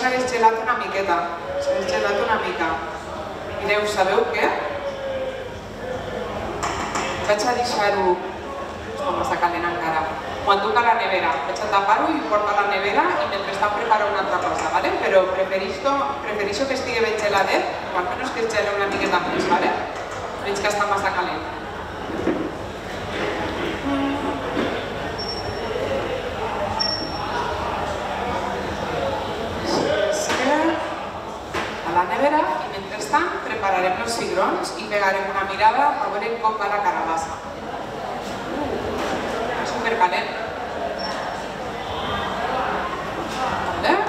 s'ha desgelat una miqueta, s'ha desgelat una mica. Mireu, sabeu què? Vaig a deixar-ho... Està massa calent encara. Quan toca la nevera, vaig a tapar-ho i porto a la nevera i mentrestant preparo una altra cosa, ¿vale? Però prefereixo que estigui ben geladet, o almenys que es gele una miqueta més, ¿vale? Veig que està massa calent. A la nevera i mentrestant prepararem els cigrons i pegarem una mirada a veure com va la carabassa. Supercalent. Vale?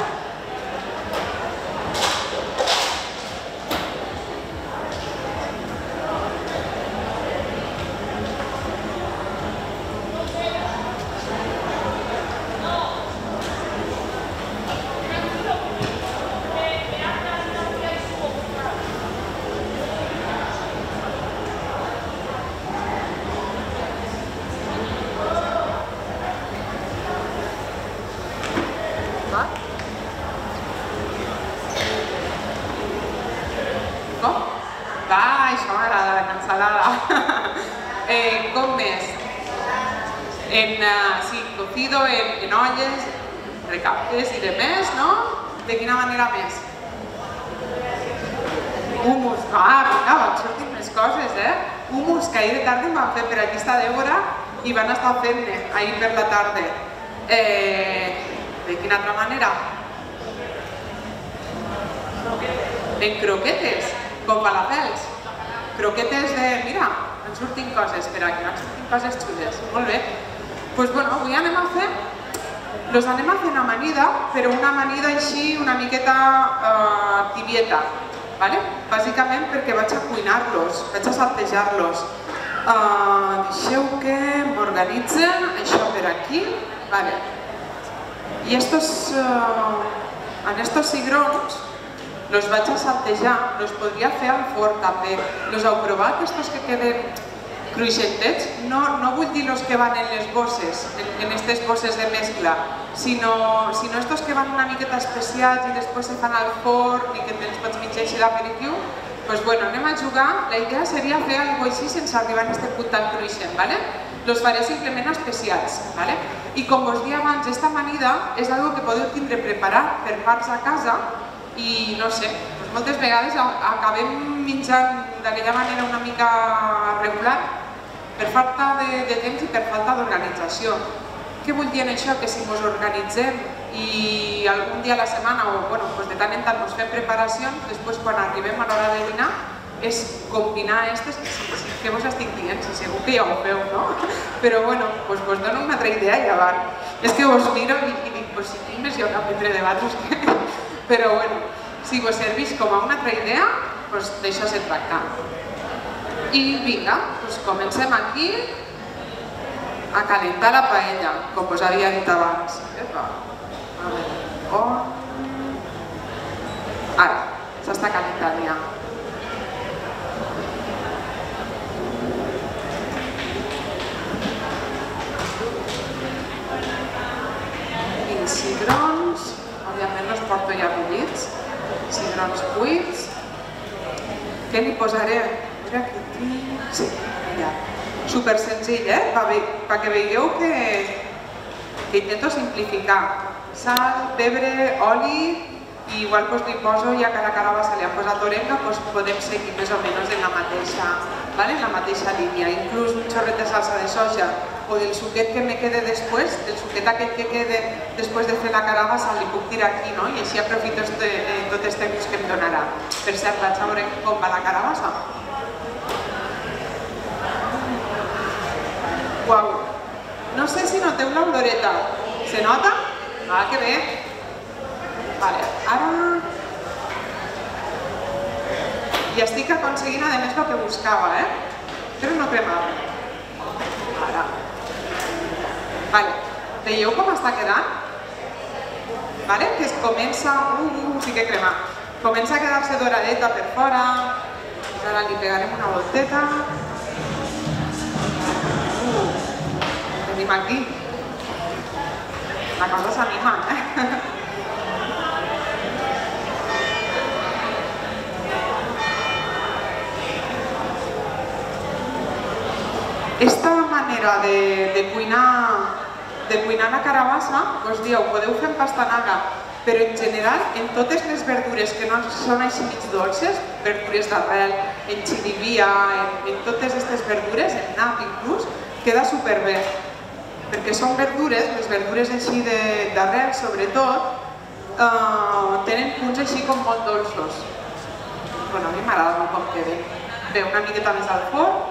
Com més? Sí, cocido en olles, recaptes i demés, no? De quina manera més? Humus. Vinga, van sortir més coses, Humus, que ahir de tarda em van fer per aquesta Débora i van estar fent-ne ahir per la tarda. De quina altra manera? En croquetes, com falafels. Croquetes de... Mira, en surtin coses, espera, que van sortir coses xules. Molt bé. Doncs bueno, avui anem a fer... Los anem a fer una amanida, però una amanida així una miqueta tibieta, ¿vale? Bàsicament perquè vaig a cuinar-los, vaig a saltejar-los. Deixeu que m'organitzen això per aquí. Vale. I en estos cigrons los vaig a saltejar, los podria fer al forn també. Los heu provat, estos que queden cruixentets? No vull dir los que van en les bosses, en aquestes bosses de mescla, sinó estos que van una miqueta especiats i després se fan al forn i que te'ls pots menjar així d'aperitiu. Doncs bueno, anem a jugar. La idea seria fer alguna cosa així sense arribar a aquest punt tan cruixent, ¿vale? Los faré simplement especiats, ¿vale? I com us dia abans, esta amanida és algo que podeu tindre preparat per parts a casa i no sé, moltes vegades acabem menjant d'aquella manera una mica regular per falta de temps i per falta d'organització. Què vull dir en això? Que si ens organitzem i algun dia a la setmana o de tant en tant ens fem preparacions, després quan arribem a l'hora de dinar és combinar aquestes, que vos estic dient, si segur que ja ho feu, no? Però bueno, vos dono una altra idea i avant. És que vos miro i dic, pues si tinc més jo que aprendre de vosaltres. Però bueno, si vos serveix com a una altra idea, doncs d'això se tracta. I vinga, doncs comencem aquí a calentar la paella, com us havia dit abans. A veure, on... Ara, s'està calentant ja. I cigrons, òbviament els porto ja bullits, cigrons buits. Què li posaré? Mira aquí tinc... Sí, ja. Super senzill, perquè veieu que intento simplificar. Sal, pebre, oli, i igual li poso, ja que a la carabassa li han posat orenga, podem seguir més o menys en la mateixa línia. Inclús un xorret de salsa de soja o del suquet que me quede després, del suquet aquest que quede després de fer la carabassa, li puc tirar aquí, no? I així aprofito tot este gust que em donarà. Per cert, vaig a veure com va la carabassa. Uau! No sé si noteu l'oloreta. Se nota? Ah, que bé! Vale, ara... I estic aconseguint, a més, el que buscava, però no cremava. Ara. Vale, veieu com està quedant? Vale, que es comença... sí que crema. Comença a quedar-se doradeta per fora. Ara li pegarem una volteta. Tenim aquí. La cosa s'anima, Esta manera de cuinar la carabassa, us dieu, podeu fer en pastanaga, però en general, en totes les verdures que no són així mig dolces, verdures d'arrel, en xirivia, en totes aquestes verdures, en nap inclús, queda superbé. Perquè són verdures, les verdures així d'arrel sobretot, tenen punts així com molt dolços. Bueno, a mi m'agrada molt com queda. Bé, una miqueta més al forn.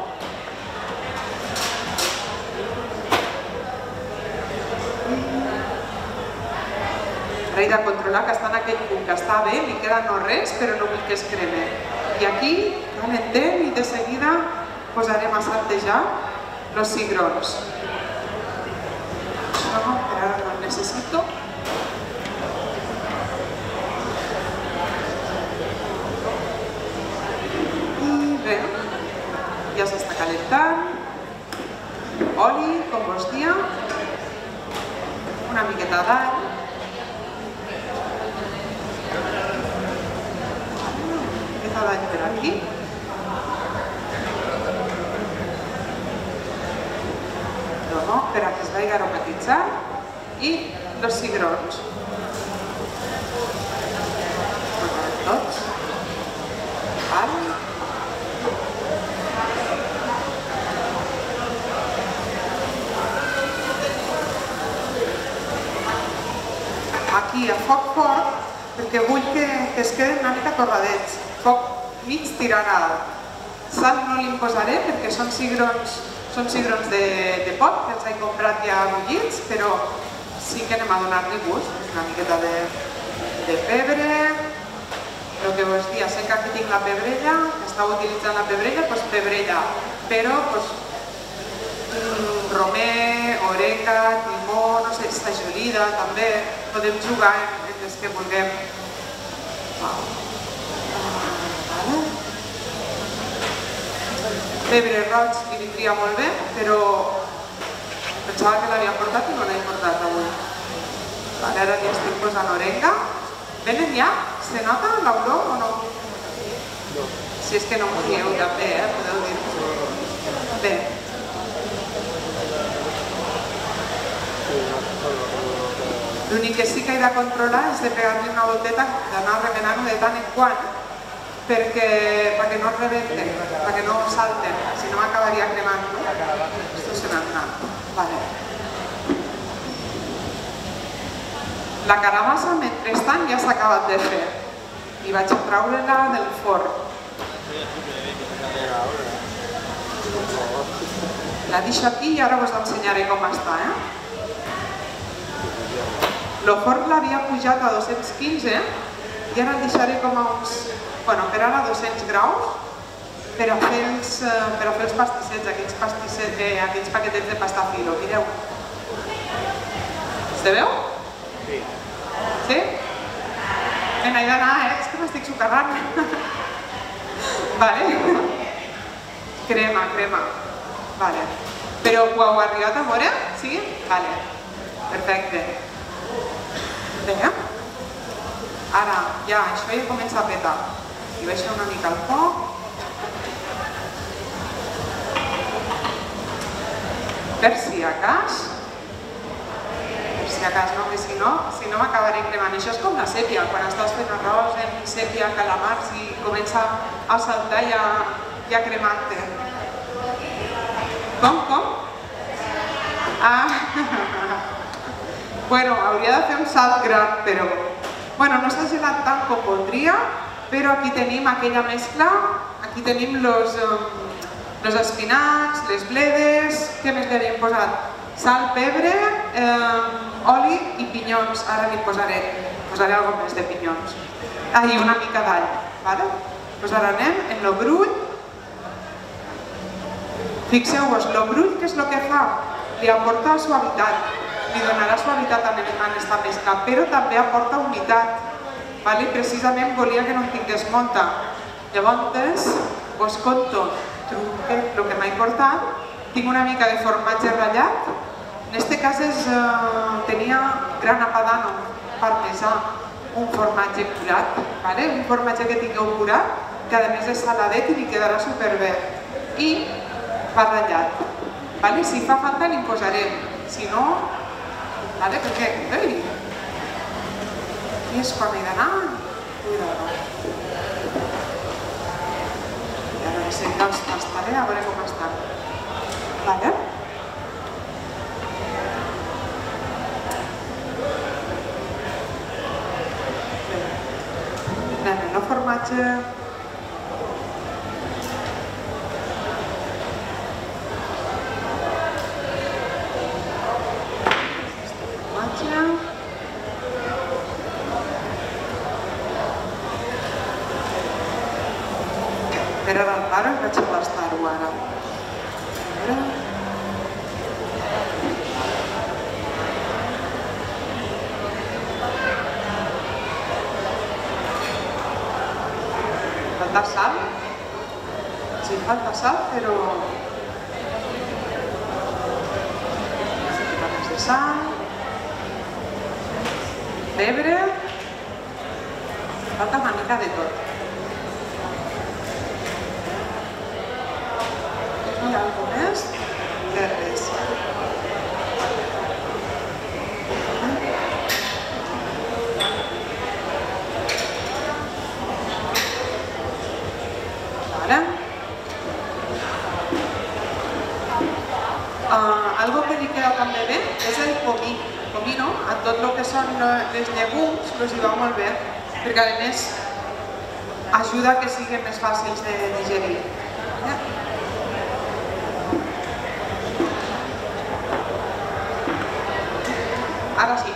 He de controlar que està en aquell punt que està bé, li queda no res, però no vull que es creme. I aquí, calentem i de seguida posarem a saltejar els cigrons. Això per ara no el necessito. I bé, ja s'està calentant. Oli, com vos dia. Una miqueta d'all. D'all per aquí. Per a que es vagi aromatitzant i els cigrons. Tots. Aquí a foc fort perquè vull que es queden una mica torradets. Foc mig tirant alt. Sal no li posaré perquè són cigrons de pot, que els he comprat ja bullits, però sí que anem a donar-li gust. Una miqueta de pebre, el que vos dia, sé que aquí tinc la pebrella, que estava utilitzant la pebrella, doncs pebrella, però romer, oreca, timó, no sé, estajolida també, podem jugar en les que vulguem. Pebre roig li vindria molt bé, però pensava que l'havia portat i no l'he portat avui. Ara li estic posant orenga. Venen ja? Se nota l'olor o no? Si és que no m'ho dieu també, podeu dir-ho. Bé. L'únic que sí que he de controlar és de pegar-li una volteta, d'anar remenant-ho de tant en quant, perquè no rebenten, perquè no salten, si no m'acabaria cremant. Esto se n'ha anat. La carabassa, mentrestant, ja s'ha acabat de fer i vaig a treure-la del forn. La deixo aquí i ara us ensenyaré com està. El forn l'havia pujat a 215 i ara el deixaré com a uns... Bueno, per ara a 200 graus per a fer els pastissets, aquells paquetets de pasta filo. Mireu. Se veu? Sí. Sí? Me n'he d'anar, és que m'estic socarrant. Vale. Crema. Vale. Però ho heu arribat a veure? Sí? Vale. Perfecte. Bé. Ara, ja, això ja comença a petar. I baixo una mica el foc. Per si a cas, no, que si no m'acabaré cremant. Això és com la sèpia, quan estàs fent arròs en sèpia, calamars i comença a saltar ja cremant-te. Com? Bueno, hauria de fer un salt gran, però... Bueno, no s'ha gelat tant com voldria, però aquí tenim aquella mescla, aquí tenim els espinacs, les bledes, què més li hem posat? Sal, pebre, oli i pinyons, ara li posaré alguna més de pinyons. I una mica d'all, vale? Doncs ara anem en el brull. Fixeu-vos, el brull què és el que fa? Li aporta suavitat, li donarà suavitat a aquesta mescla, però també aporta humitat. Precisament volia que no em tingués molta. Llavors, us conto el que m'ha importat. Tinc una mica de formatge ratllat. En aquest cas tenia grana padano, parmesà, un formatge curat. Un formatge que tingueu curat, que a més és saladet i li quedarà superbé. I pa ratllat. Vale? Si fa falta n'hi posarem, si no, vale? Perquè, ei, i és quan he d'anar, cuidado. I ara de seguida els tastaré a veure com estan. Vale? Anem al formatge. Era del pare, vaig a tastar-ho ara. Falta sal? Sí, falta sal, però... Més de sal... Pebre... Falta una mica de tot. I algo més? De res. Vale. Algo que li queda també bé és el comino, a tot el que són les llegums, els hi va molt bé, perquè a més ajuda a que siguin més fàcils de digerir. Ara sí.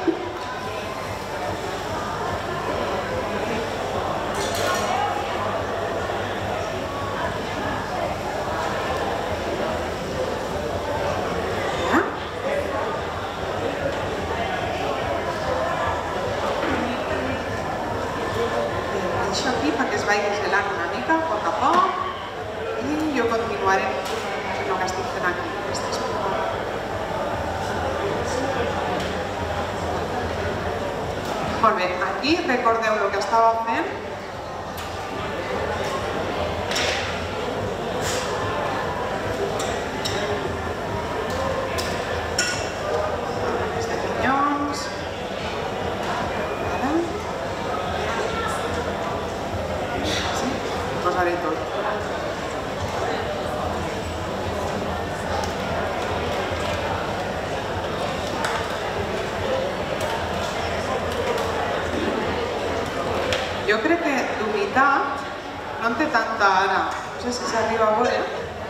Deixo aquí perquè es vagi gelant una mica, a poc a poc, i jo continuaré fent el que estic fent aquí. Molt bé, aquí recordeu el que estava fent. Els de pinyons. Sí, posaré tot. Jo crec que d'humitat no en té tanta ara, no sé si s'arriba a veure.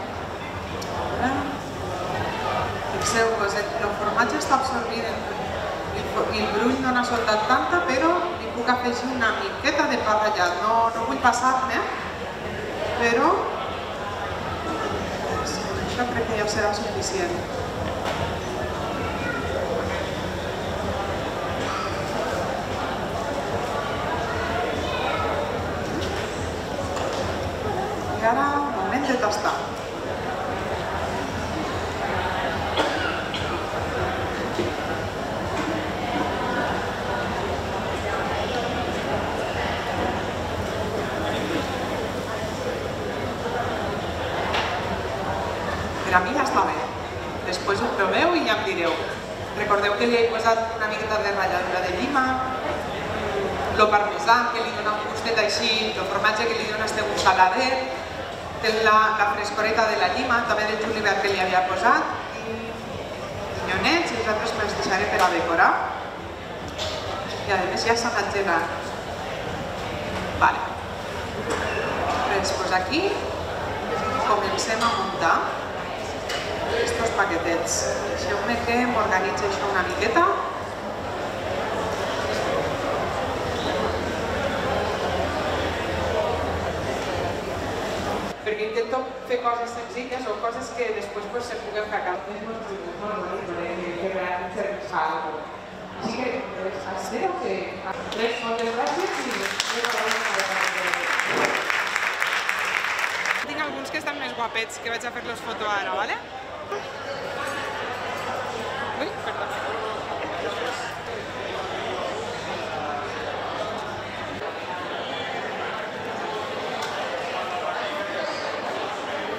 Fixeu-vos, el formatge està absorbint i el brull no n'ha soltat tanta, però li puc afegir una miqueta de pa ratllat. No vull passar-me, però això crec que ja serà suficient. I ara, moment de tastar. Per a mi ja està bé. Després ho proveu i ja em direu. Recordeu que li he posat una miqueta de ratlladura de llima, el parmesà que li dona un gustet així, el formatge que li dona este gust saladet, té la frescoreta de la llima, també del julivert que li havia posat, i pinyonets, i els altres me'ls deixaré per a decorar. I a més ja s'ha anat gelant. Vale. Res, doncs aquí comencem a muntar aquests paquetets. Deixeu-me que m'organitzi això una miqueta. Perquè intento fer coses senzilles o coses que després se puguen fer a casa. Així que, espero que... Moltes gràcies i... Tinc alguns que estan més guapets, que vaig a fer-los foto ara, vale? Ui, perdó.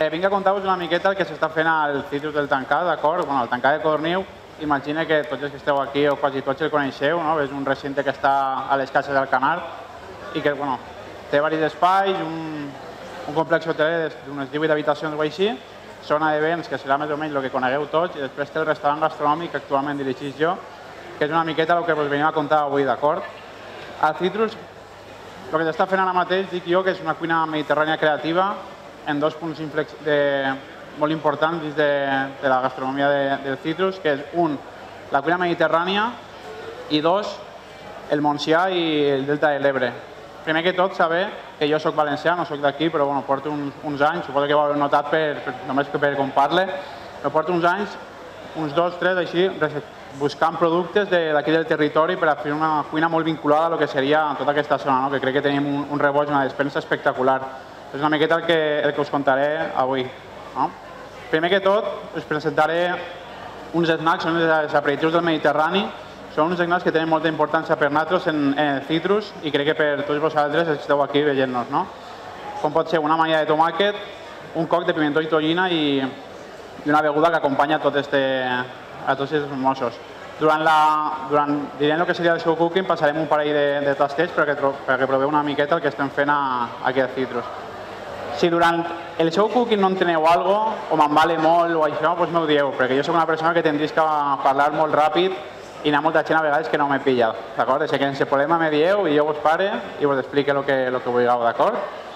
Vinc a contar-vos una miqueta el que s'està fent al Citrus del Tancat, d'acord? Bueno, el Tancat de Corniu, imagina que tots els que esteu aquí o quasi tots el coneixeu, no? És un recinte que està a les cases del Canar i que, bueno, té diversos espais, un complex hoteler d'unes 18 habitacions o així, zona d'events, que serà més o menys el que conegueu tots, i després té el restaurant gastronòmic que actualment dirigís jo, que és una miqueta el que us venim a contar avui, d'acord? Al Citrus, el que s'està fent ara mateix, dic jo, que és una cuina mediterrània creativa en dos punts molt importants dins de la gastronomia del Citrus, que és un, la cuina mediterrània, i dos, el Montsià i el Delta de l'Ebre. Primer que tot, saber que jo soc valencià, no soc d'aquí, però bueno, porto uns anys, suposo que ho heu notat només per com parle, però porto uns anys, uns 2, 3, així, buscant productes d'aquí del territori per a fer una cuina molt vinculada a lo que seria tota aquesta zona, que crec que tenim un reboig, una despensa espectacular. És una miqueta el que us contaré avui. Primer que tot, us presentaré uns snacks, són els aperitius del Mediterrani. Són uns snacks que tenen molta importància per nosaltres en el Citrus i crec que per tots vosaltres que esteu aquí veient-nos. Com pot ser una amanida de tomàquet, un coc de pimentó i tonyina i una beguda que acompanya a tots els mossos. Durant el que seria el show cooking passarem un parell de tasteig perquè proveu una miqueta el que estem fent aquí al Citrus. Si durant el show cooking no enteneu alguna cosa, o m'embale molt o això, doncs m'ho dieu, perquè jo soc una persona que tendrís que parlar molt ràpid i hi ha molta gent a vegades que no me pilla, d'acord? Així que sense problema me dieu i jo us pare i us explique el que vulgueu, d'acord?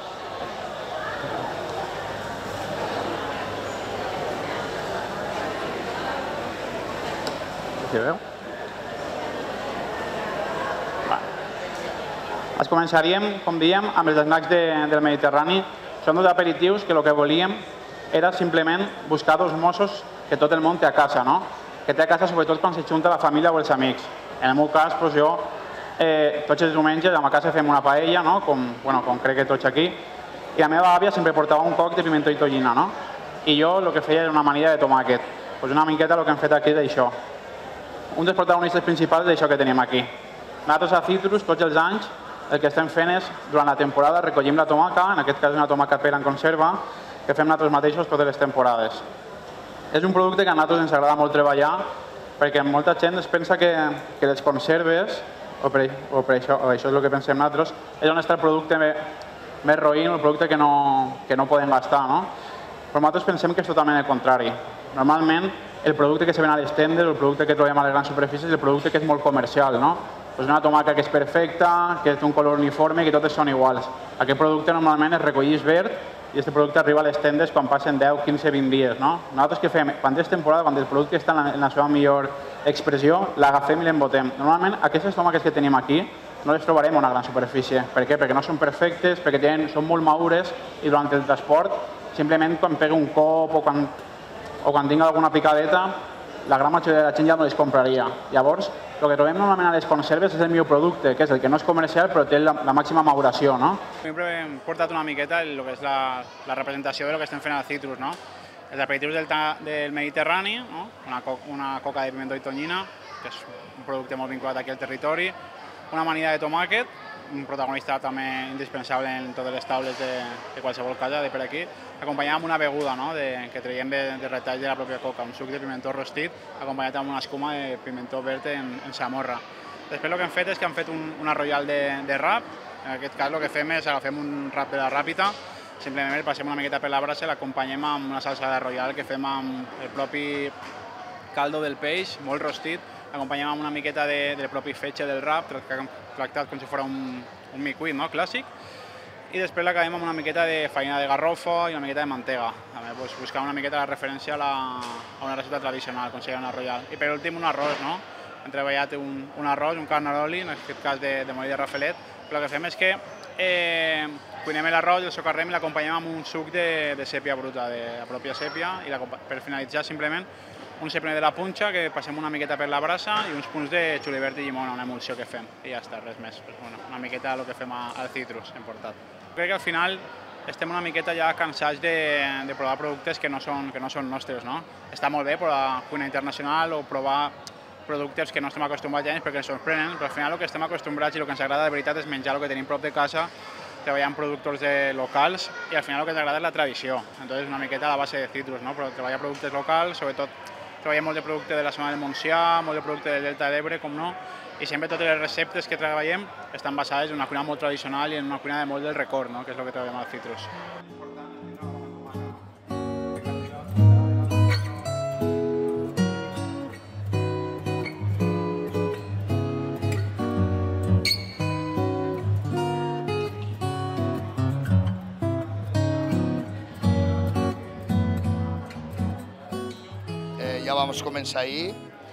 Si veu? Es començaríem, com diem, amb els snacks del Mediterrani. Són dos aperitius que el que volíem era simplement buscar dos mossos que tot el món té a casa, no? Que té a casa sobretot quan s'ajunta la família o els amics. En el meu cas, jo tots els diumenges a ma casa fem una paella, com crec que tots aquí, i la meva àvia sempre portava un coc de pimentó i tonyina, no? I jo el que feia era una amanida de tomàquet. Una miqueta el que hem fet aquí d'això. Un dels protagonistes principals d'això que tenim aquí. Nosaltres a Citrus, tots els anys, el que estem fent és, durant la temporada, recollim la tomaca, en aquest cas una tomaca pera en conserva, que fem nosaltres mateixos totes les temporades. És un producte que a nosaltres ens agrada molt treballar, perquè molta gent es pensa que les conserves, o això és el que pensem nosaltres, és on està el producte més roïn, el producte que no podem gastar, no? Però nosaltres pensem que és totalment el contrari. Normalment, el producte que se ven a les tendes, el producte que trobem a les grans superfícies, és el producte que és molt comercial, no? És una tomaca que és perfecta, que té un color uniforme i que totes són iguals. Aquest producte normalment es recollís verd i aquest producte arriba a les tendes quan passen 10, 15, 20 dies. Nosaltres què fem? Quan és temporada, quan el producte està en la seva millor expressió, l'agafem i l'embotem. Normalment aquestes tomaques que tenim aquí no les trobarem a una gran superfície. Per què? Perquè no són perfectes, perquè són molt madures i durant el transport, simplement quan pega un cop o quan tinga alguna picadeta, la gran majoria de la gent ja no les compraria. Llavors, el que trobem normalment a les conserves és el millor producte, que és el que no és comercial però té la màxima maduració. Sempre hem portat una miqueta el que és la representació del que estem fent al Citrus. Els aperitius del Mediterrani, una coca de pimentó i tonyina, que és un producte molt vinculat aquí al territori, una amanida de tomàquet, un protagonista també indispensable en totes les taules de qualsevol casa de per aquí, acompanyat amb una beguda que traiem de retall de la pròpia coca, un suc de pimentó rostit acompanyat amb una escuma de pimentó verd en samorra. Després el que hem fet és que hem fet una royal de rap. En aquest cas el que fem és agafem un rap de la ràpita, simplement el passem una miqueta per la brasa i l'acompanyem amb una salsa de royal que fem amb el propi caldo del peix, molt rostit, l'acompanyem amb una miqueta del propi fetge del rap, tractat com si fos un micuit clàssic, i després l'acabem amb una miqueta de farina de garrofa i una miqueta de mantega. També buscar una miqueta la referència a una recepta tradicional, com seria una royal. I per últim un arròs, hem treballat un arròs, un carnaroli, en aquest cas de molí de rafelet, però el que fem és que cuinem l'arròs, el socarrem i l'acompanyem amb un suc de sèpia bruta, de la pròpia sèpia, i per finalitzar simplement un cepner de la punxa que passem una miqueta per la brasa i uns punts de xulivert i llimona, una emulsió que fem, i ja està, res més. Una miqueta el que fem al Citrus, hem portat. Crec que al final estem una miqueta ja cansats de provar productes que no són nostres. Està molt bé provar cuina internacional o provar productes que no estem acostumats ja perquè ens sorprenen, però al final el que estem acostumbrats i el que ens agrada de veritat és menjar el que tenim prop de casa treballar amb productors locals i al final el que t'agrada és la tradició. Entonces una miqueta a la base de Citrus, no? Però treballar productes locals, sobretot treballem molt de producte de la zona del Montsià, molt de producte del Delta de l'Ebre, com no, i sempre totes les receptes que treballem estan basades en una cuina molt tradicional i en una cuina de molt del record, no? Que és el que treballem al Citrus. Ja vam començar ahir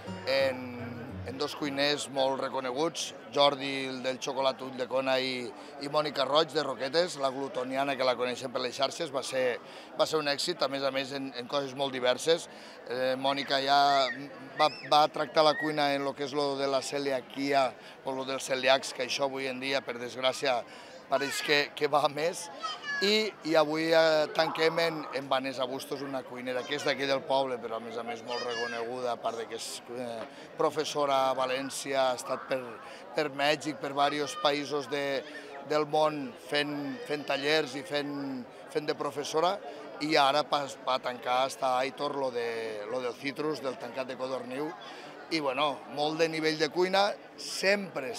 en dos cuiners molt reconeguts, Jordi del Xocolat Ulldecona i Mònica Roig de Roquetes, la glutoniana que la coneixem per les xarxes, va ser un èxit, a més en coses molt diverses. Mònica ja va tractar la cuina en el que és lo de la celiaquia o lo dels celíacs, que això avui en dia, per desgràcia, pareix que va més. I avui tanquem en Vanessa Bustos, una cuinera que és d'aquí del poble, però a més molt reconeguda, a part que és professora a València, ha estat per Mèxic, per diversos països del món fent tallers i fent de professora, i ara va tancar a Aitor lo del Citrus, del tancat de Codorniu, i bueno, molt de nivell de cuina, sempre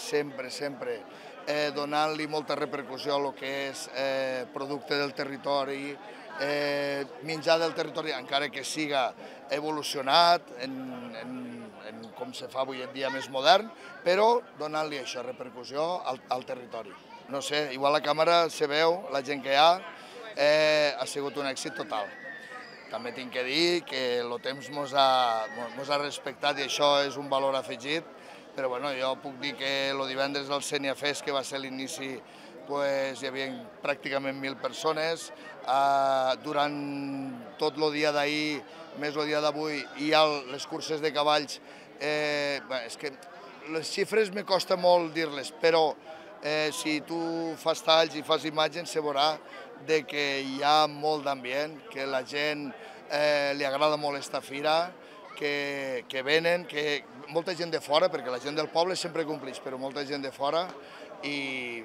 donant-li molta repercussió a lo que és producte del territori, menjar del territori, encara que siga evolucionat en com se fa avui en dia més modern, però donant-li això, repercussió al territori. No sé, igual la càmera se veu, la gent que hi ha sigut un èxit total. També tinc que dir que el temps mos ha respectat i això és un valor afegit, però bueno, jo puc dir que el divendres del Senia Fest, que va ser l'inici, hi havia pràcticament 1.000 persones. Durant tot el dia d'ahir, més el dia d'avui, i les curses de cavalls, és que les xifres me costa molt dir-les, però si tu fas talls i fas imatges, se veurà que hi ha molt d'ambient, que la gent li agrada molt esta fira, que venen, que molta gent de fora, perquè la gent del poble sempre complix, però molta gent de fora, i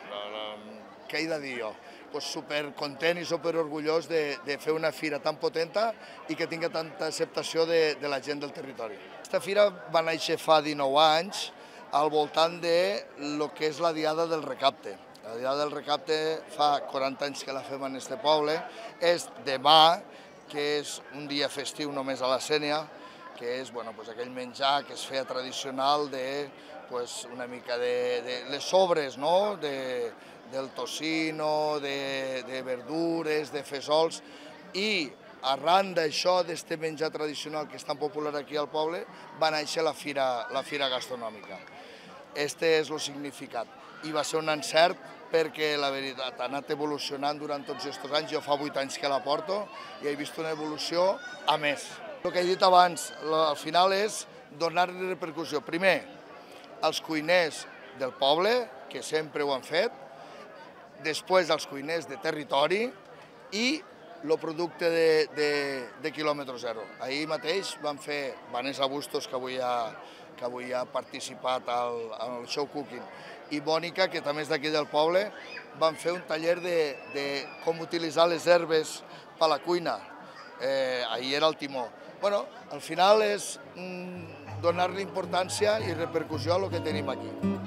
què he de dir jo? Supercontent i superorgullós de fer una fira tan potenta i que tingui tanta acceptació de la gent del territori. Aquesta fira va néixer fa 19 anys al voltant de lo que és la Diada del Recapte. La Diada del Recapte fa 40 anys que la fem en este poble, és demà, que és un dia festiu només a la Sénia, que és aquell menjar que es feia tradicional de una mica de les sobres, del tocino, de verdures, de fesols, i arran d'això, d'aquest menjar tradicional que és tan popular aquí al poble, va néixer la fira gastronòmica. Este és el significat. I va ser un encert perquè, la veritat, ha anat evolucionant durant tots aquests anys. Jo fa 8 anys que la porto i he vist una evolució a més. El que he dit abans, al final és donar-li repercussió. Primer, als cuiners del poble, que sempre ho han fet, després als cuiners de territori i el producte de quilòmetre zero. Ahir mateix vam fer Vanessa Bustos, que avui ha participat al show cooking, i Mònica, que també és d'aquí del poble, van fer un taller de com utilitzar les herbes per a la cuina. Ahir era el timó. Al final és donar-li importància i repercussió a el que tenim aquí.